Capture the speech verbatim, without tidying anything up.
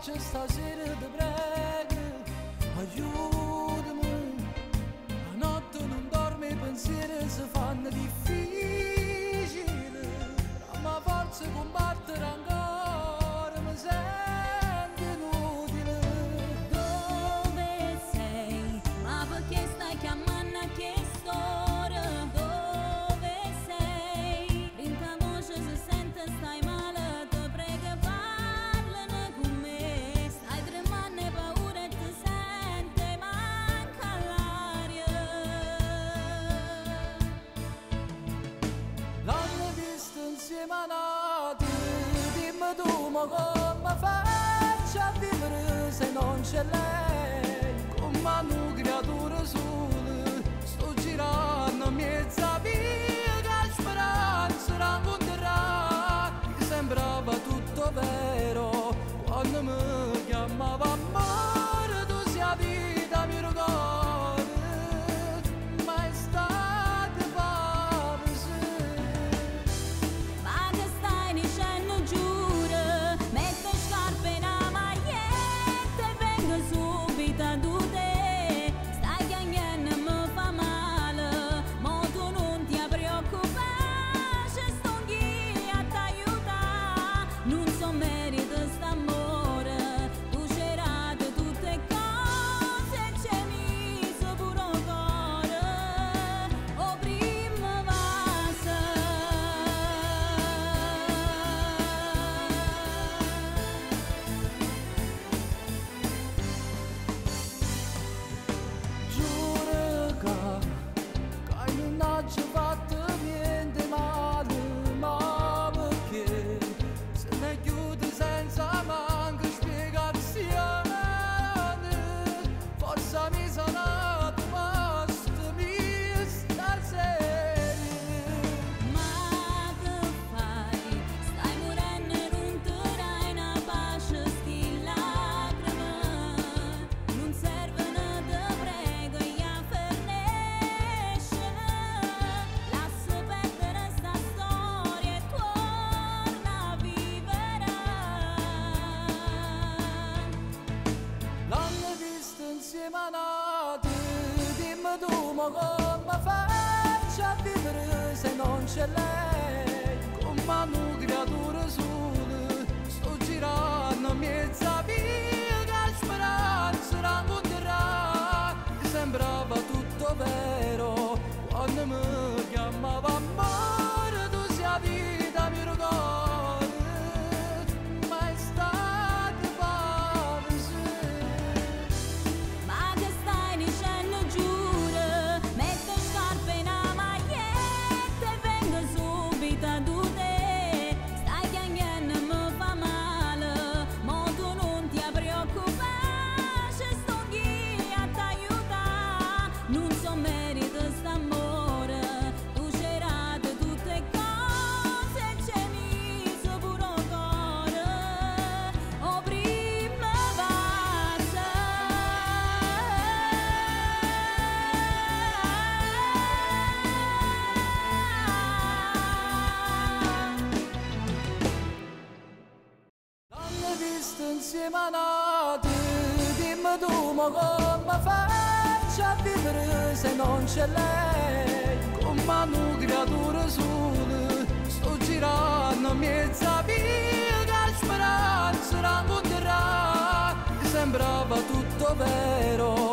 pace stasera ti prego, aiutami. La notte non dorme, i pensieri si fanno difficili. Ma forza combattere ancora, mi sento inutile. Dove sei? Ma perché stai chiamando a quest'ora? Dove sei? Rinta voce si sente, stai male, ti prego parlane con me. Stai tremando e paura e ti sente, manca l'aria. L'hanno visto insieme a nati, dimmi tu ma come faccio a vivere se non c'è lei? Come una creatura sola, sto girando mezza via, che la speranza racconterà. Mi sembrava tutto vero, quando mi chiamava amore, tu sei la vita, mi ricordo, ma è stata pavese. Ma che stai dicendo, giuro? Metto scarpe in una maglietta e vengo subito a te. Stai chiangendo e mi fa male, ma tu non ti preoccupare, c'è sto chi a t'aiutare. Non so merito st'amore, tu c'erate tutte cose e c'è miso pure un cuore. O prima vasa. Giuro che, che non ci fatto niente male, ma perché se ne chiude senza manco spiegazione. Forse mi sono posto mia stasera. Ma che fai? Stai morendo e non ti dai una pace, sti lacrime non servono, te prego, e a fernescere. Lascia perdere sta storia e torna a vivere. L'hanno visto insieme a nati, dimmi tu ma come faccio a vivere se non c'è lei? Come una creatura sola, sto girando mezza via, che la speranza racconterà. Mi sembrava tutto vero, quando mi chiamava amore, tu sei la vita, mi ricordo, ma è stata pavese. Ma che stai dicendo, giuro? Metto scarpe in una maglietta e vengo subito a te. Stai chiangendo e mi fa male, ma tu non ti preoccupare, c'è sto chi a t'aiutare. Non so merito st'amore, tu c'erate tutte cose e c'è miso pure un cuore. O prima vasa. L'hanno visto insieme a nati, dimmi tu ma come faccio a vivere se non c'è lei? Come una creatura sola, sto girando mezza via, che la speranza racconterà. Mi sembrava tutto vero,